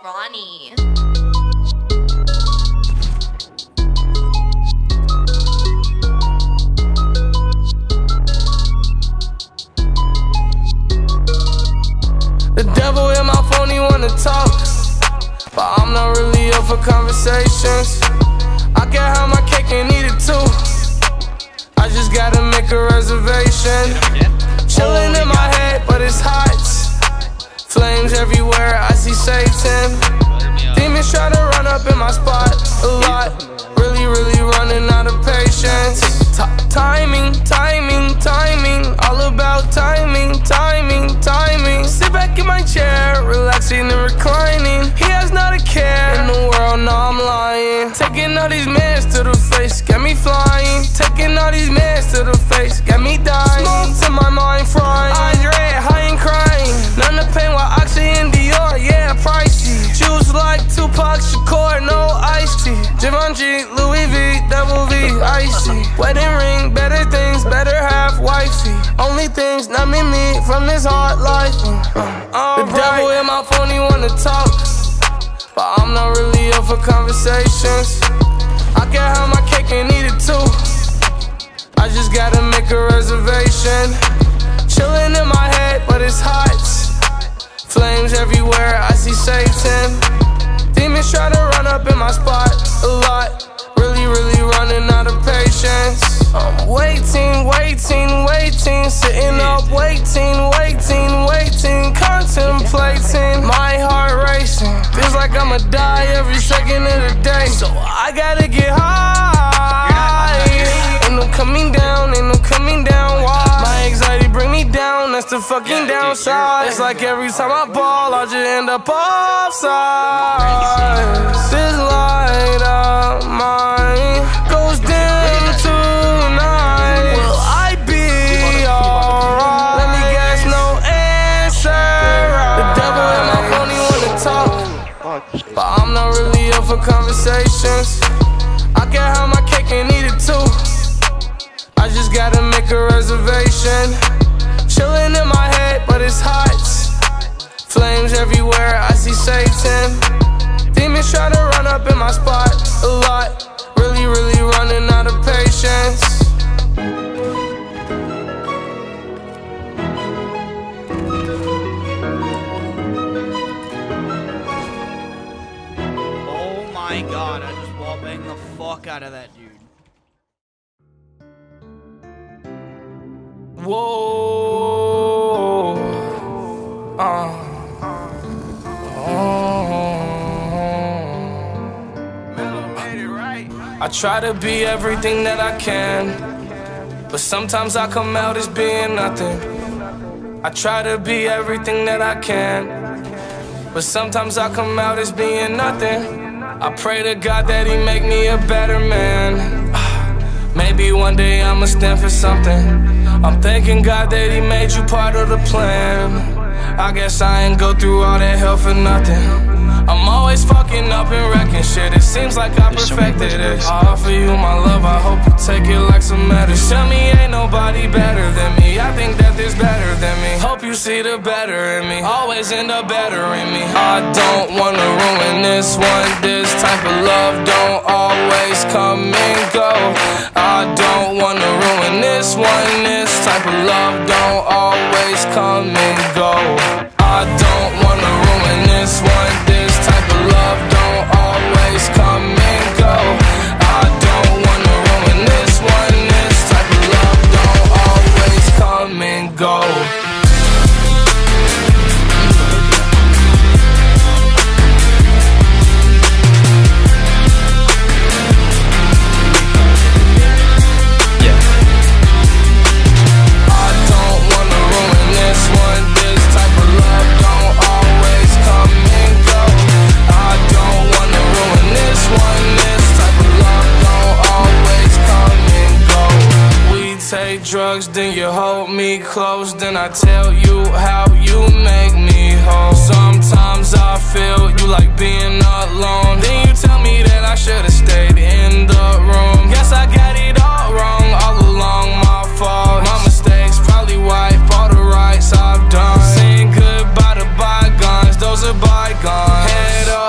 Ronnie. The devil in my phone, he wanna talk, but I'm not really up for conversations. I can have my cake and eat it too. I just gotta make a reservation. Chillin' in my head, but it's hot. Flames everywhere, I see Satan. Demons try to run up in my spot a lot. Really running out of patience. Timing, timing, timing. All about timing, timing, timing. Sit back in my chair, relaxing and reclining. He has not a care in the world, no I'm lying. Taking all these mans to the face, got me flying. Taking all these mans to the face, got me dying. Smokes in my mind frying. Eyes red, high and crying. None of pain while Oxy and Dior, yeah, pricey. Juice like Tupac Shakur, no iced tea. Givenchy, Louis V, Double V, icy. Wedding ring, better things, better half wifey. Only things numbing me from this hard life. The devil in my phone, he wanna talk, but I'm not really up for conversations. I can have my cake and eat it too. I just gotta make a reservation. Chillin' in my head, but it's hot. Flames everywhere, I see Satan. Demons try to run up in my spot a lot. Really running out of patience. I'm waiting, sitting up, waiting, contemplating. My heart racing, feels like I'ma die every second of the day. So I gotta get high. Ain't no coming down, why? My anxiety bring me down, that's the fucking downside. It's like every time I ball, I just end up offside. This light of mine goes dim tonight. Will I be alright? Let me guess, no answer. The devil in my phone, he wanna talk, but I'm not really up for conversations. I can have my cake and eat it too. I just gotta make a reservation. Chillin' in my head, but it's hot. Flames everywhere, I see Satan. Demons try to run up in my spot a lot. Really running out of patience. Oh my god, I just wallbanged the fuck out of that dude. Whoa. I try to be everything that I can, but sometimes I come out as being nothing. I try to be everything that I can, but sometimes I come out as being nothing. I pray to God that he make me a better man. Maybe one day I'ma stand for something. I'm thanking God that he made you part of the plan. I guess I ain't go through all that hell for nothing. I'm always fucking up and wrecking shit. It seems like I perfected it. I offer you my love, I hope you take it like some medicine. Tell me ain't nobody better than me. I think that there's better than me. Hope you see the better in me. Always end up bettering me. I don't wanna ruin this one. This type of love don't always come and go. I don't wanna ruin this one. This type of love don't always come and go. I don't wanna ruin this one. This type of love don't always come and go. I don't wanna ruin this one. This type of love don't always come and go. Drugs, then you hold me close, then I tell you how you make me whole. Sometimes I feel you like being alone, then you tell me that I should've stayed in the room. Guess I got it all wrong, all along my fault. My mistakes probably wipe all the rights I've done. Saying goodbye to bygones, those are bygones. Head up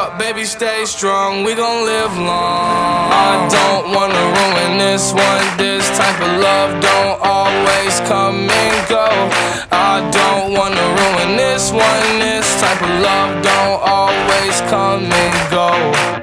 I don't wanna ruin this one. This type of love don't always come and go. I don't wanna ruin this one. This type of love don't always come and go.